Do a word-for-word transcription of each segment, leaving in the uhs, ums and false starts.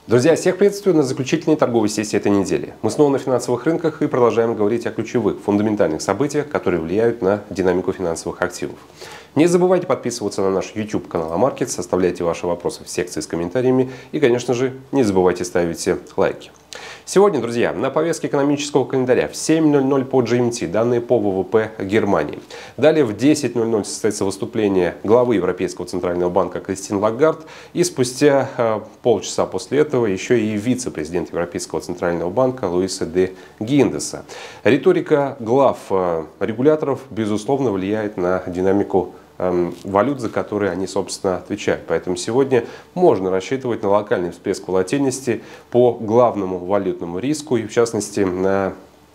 Друзья, всех приветствую на заключительной торговой сессии этой недели. Мы снова на финансовых рынках и продолжаем говорить о ключевых, фундаментальных событиях, которые влияют на динамику финансовых активов. Не забывайте подписываться на наш YouTube канал Амаркетс, оставляйте ваши вопросы в секции с комментариями и, конечно же, не забывайте ставить лайки. Сегодня, друзья, на повестке экономического календаря в семь ноль ноль по джи эм ти данные по вэ вэ пэ Германии. Далее в десять ноль ноль состоится выступление главы Европейского центрального банка Кристин Лагард. И спустя э, полчаса после этого еще и вице-президент Европейского центрального банка Луиса де Гиндеса. Риторика глав э, регуляторов, безусловно, влияет на динамику валют, за которые они, собственно, отвечают. Поэтому сегодня можно рассчитывать на локальный всплеск волатильности по главному валютному риску и, в частности, на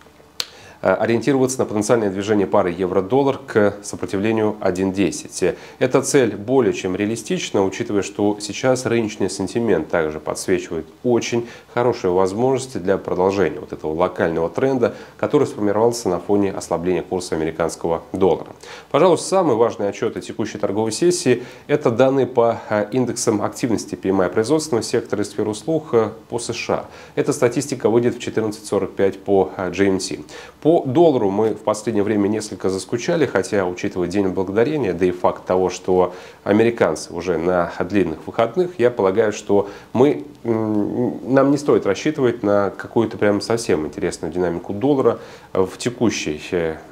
ориентироваться на потенциальное движение пары евро-доллар к сопротивлению один десять. Эта цель более чем реалистична, учитывая, что сейчас рыночный сентимент также подсвечивает очень хорошие возможности для продолжения вот этого локального тренда, который сформировался на фоне ослабления курса американского доллара. Пожалуй, самый важный отчет о текущей торговой сессии – это данные по индексам активности пи эм ай производственного сектора и сферы услуг по США. Эта статистика выйдет в четырнадцать сорок пять по джи эм ти. По доллару мы в последнее время несколько заскучали, хотя, учитывая День Благодарения, да и факт того, что американцы уже на длинных выходных, я полагаю, что мы, нам не стоит рассчитывать на какую-то прям совсем интересную динамику доллара в текущий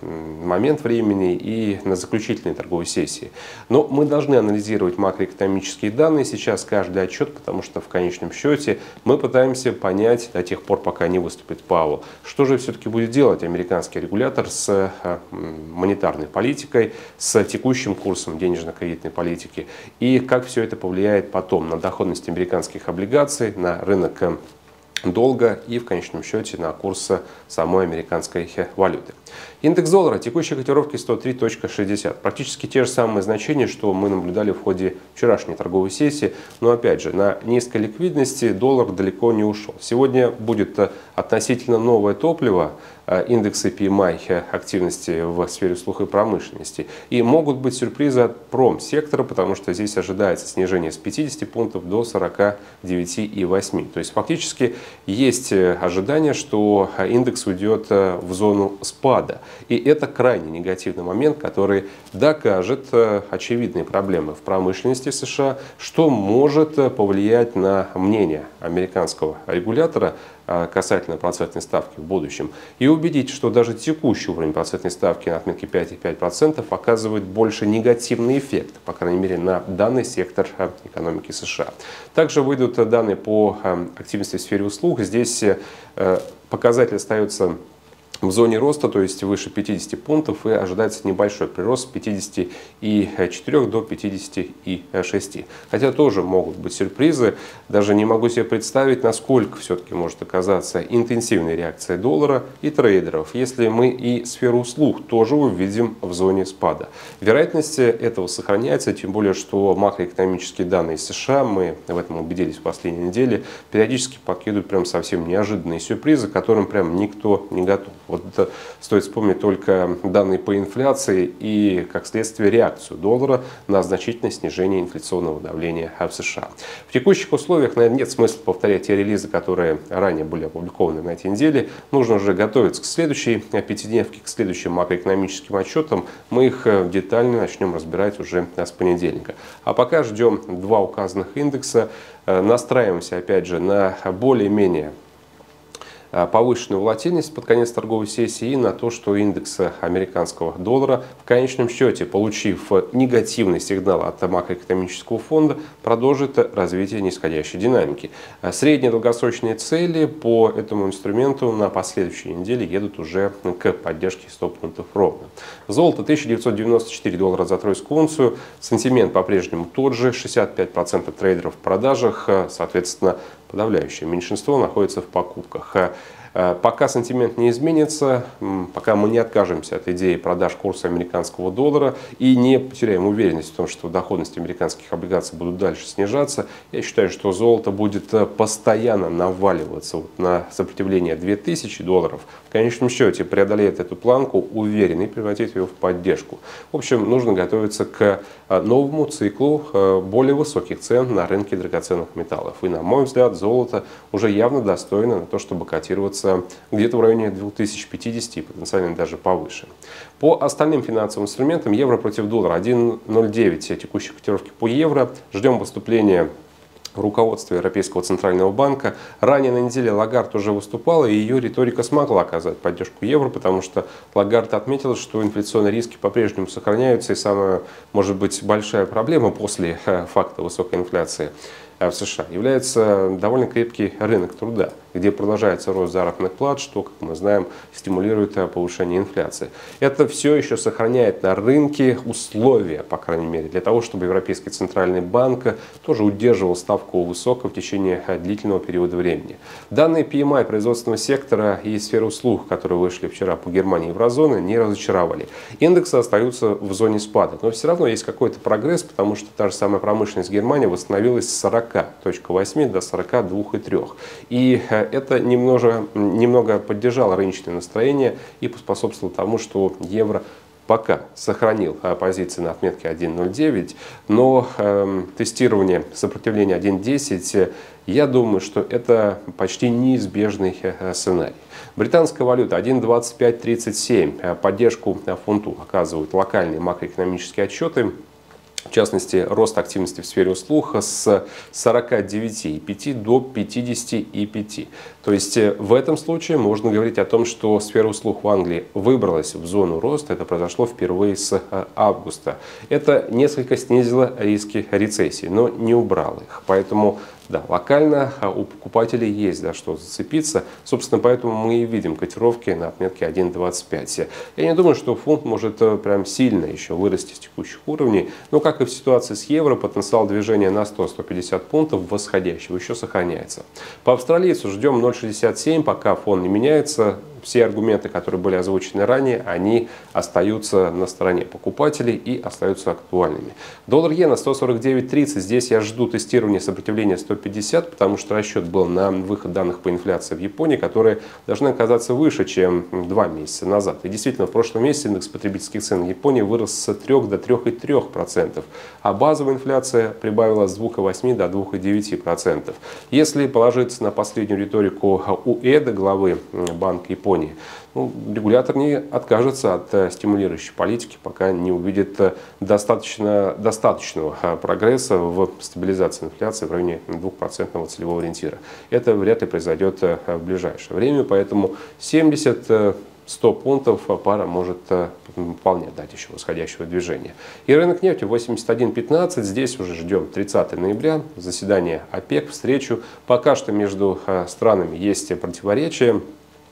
момент времени и на заключительной торговой сессии. Но мы должны анализировать макроэкономические данные сейчас, каждый отчет, потому что в конечном счете мы пытаемся понять до тех пор, пока не выступит Пауэлл, что же все-таки будет делать американский регулятор с монетарной политикой, с текущим курсом денежно-кредитной политики и как все это повлияет потом на доходность американских облигаций, на рынок долга и в конечном счете на курс самой американской валюты. Индекс доллара текущей котировки сто три целых шестьдесят. Практически те же самые значения, что мы наблюдали в ходе вчерашней торговой сессии. Но опять же, на низкой ликвидности доллар далеко не ушел. Сегодня будет относительно новое топливо, индексы пи эм ай активности в сфере услуг и промышленности. И могут быть сюрпризы от промсектора, потому что здесь ожидается снижение с пятидесяти пунктов до сорока девяти и восьми. То есть фактически есть ожидание, что индекс уйдет в зону спада. И это крайне негативный момент, который докажет очевидные проблемы в промышленности США, что может повлиять на мнение американского регулятора касательно процентной ставки в будущем и убедить, что даже текущий уровень процентной ставки на отметке пять и пять десятых процента оказывает больше негативный эффект, по крайней мере, на данный сектор экономики США. Также выйдут данные по активности в сфере услуг. Здесь показатель остается в зоне роста, то есть выше пятидесяти пунктов, и ожидается небольшой прирост с пятидесяти четырёх до пятидесяти шести. Хотя тоже могут быть сюрпризы. Даже не могу себе представить, насколько все-таки может оказаться интенсивная реакция доллара и трейдеров, если мы и сферу услуг тоже увидим в зоне спада. Вероятность этого сохраняется, тем более, что макроэкономические данные США, мы в этом убедились в последней неделе, периодически подкидывают прям совсем неожиданные сюрпризы, к которым прям никто не готов. Вот это стоит вспомнить только данные по инфляции и, как следствие, реакцию доллара на значительное снижение инфляционного давления в США. В текущих условиях, наверное, нет смысла повторять те релизы, которые ранее были опубликованы на этой неделе. Нужно уже готовиться к следующей пятидневке, к следующим макроэкономическим отчетам. Мы их детально начнем разбирать уже с понедельника. А пока ждем два указанных индекса. Настраиваемся, опять же, на более-менее повышенную волатильность под конец торговой сессии и на то, что индекс американского доллара в конечном счете, получив негативный сигнал от макроэкономического фонда, продолжит развитие нисходящей динамики. Средние долгосрочные цели по этому инструменту на последующей неделе едут уже к поддержке сто пунктов ровно. Золото тысяча девятьсот девяносто четыре доллара за тройскую унцию. Сентимент по-прежнему тот же, шестьдесят пять процентов трейдеров в продажах, соответственно, подавляющее меньшинство находится в покупках. Пока сентимент не изменится, пока мы не откажемся от идеи продаж курса американского доллара и не потеряем уверенность в том, что доходность американских облигаций будут дальше снижаться, я считаю, что золото будет постоянно наваливаться вот на сопротивление две тысячи долларов. В конечном счете преодолеет эту планку уверенно и превратит ее в поддержку. В общем, нужно готовиться к новому циклу более высоких цен на рынке драгоценных металлов. И, на мой взгляд, золото уже явно достойно на то, чтобы котироваться где-то в районе двух тысяч пятидесяти, потенциально даже повыше. По остальным финансовым инструментам евро против доллара один ноль девять текущей котировки по евро. Ждем выступления руководства Европейского центрального банка. Ранее на неделе Лагард уже выступала, и ее риторика смогла оказать поддержку евро, потому что Лагард отметила, что инфляционные риски по-прежнему сохраняются, и самая, может быть, большая проблема после факта высокой инфляции в США является довольно крепкий рынок труда, где продолжается рост заработных плат, что, как мы знаем, стимулирует повышение инфляции. Это все еще сохраняет на рынке условия, по крайней мере, для того, чтобы Европейский центральный банк тоже удерживал ставку высоко в течение длительного периода времени. Данные пи эм ай производственного сектора и сферы услуг, которые вышли вчера по Германии и еврозоны, не разочаровали. Индексы остаются в зоне спада, но все равно есть какой-то прогресс, потому что та же самая промышленность Германии восстановилась с сорока целых восьми до сорока двух целых трёх. И это немного, немного поддержало рыночное настроение и поспособствовало тому, что евро пока сохранил позиции на отметке один ноль девять, но э, тестирование сопротивления один десять, я думаю, что это почти неизбежный сценарий. Британская валюта один двадцать пять тридцать семь. Поддержку фунту оказывают локальные макроэкономические отчеты. В частности, рост активности в сфере услуг с сорока девяти целых пяти десятых до пятидесяти целых пяти десятых. То есть в этом случае можно говорить о том, что сфера услуг в Англии выбралась в зону роста. Это произошло впервые с августа. Это несколько снизило риски рецессии, но не убрало их. Поэтому да, локально у покупателей есть за что зацепиться. Собственно, поэтому мы и видим котировки на отметке один двадцать пять. Я не думаю, что фунт может прям сильно еще вырасти с текущих уровней. Но, как и в ситуации с евро, потенциал движения на сто — сто пятьдесят пунктов восходящего еще сохраняется. По австралийцу ждем ноль шестьдесят семь, пока фон не меняется. Все аргументы, которые были озвучены ранее, они остаются на стороне покупателей и остаются актуальными. Доллар-иена сто сорок девять тридцать. Здесь я жду тестирования сопротивления сто пятьдесят, потому что расчет был на выход данных по инфляции в Японии, которые должны оказаться выше, чем два месяца назад. И действительно, в прошлом месяце индекс потребительских цен в Японии вырос с трёх до трёх целых трёх десятых процента, а базовая инфляция прибавилась с двух целых восьми десятых до двух целых девяти десятых процента. Если положиться на последнюю риторику Уэда, главы Банка Японии, Ну, регулятор не откажется от стимулирующей политики, пока не увидит достаточно, достаточного прогресса в стабилизации инфляции в районе двух процентов целевого ориентира. Это вряд ли произойдет в ближайшее время, поэтому семьдесят — сто пунктов пара может вполне дать еще восходящего движения. И рынок нефти восемьдесят один пятнадцать. Здесь уже ждем тридцатого ноября, заседание ОПЕК, встречу. Пока что между странами есть противоречия.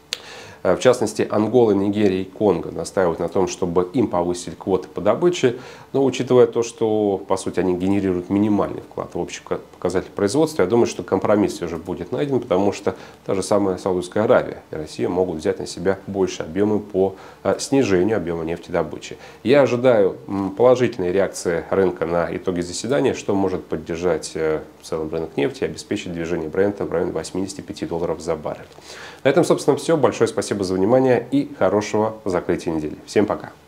В частности, Ангола, Нигерия и Конго настаивают на том, чтобы им повысили квоты по добыче. Но учитывая то, что, по сути, они генерируют минимальный вклад в общий показатель производства, я думаю, что компромисс все же будет найден, потому что та же самая Саудовская Аравия и Россия могут взять на себя больше объемы по снижению объема нефтедобычи. Я ожидаю положительной реакции рынка на итоги заседания, что может поддержать в целом рынок нефти и обеспечить движение брента в районе восьмидесяти пяти долларов за баррель. На этом, собственно, все. Большое спасибо за внимание и хорошего закрытия недели. Всем пока!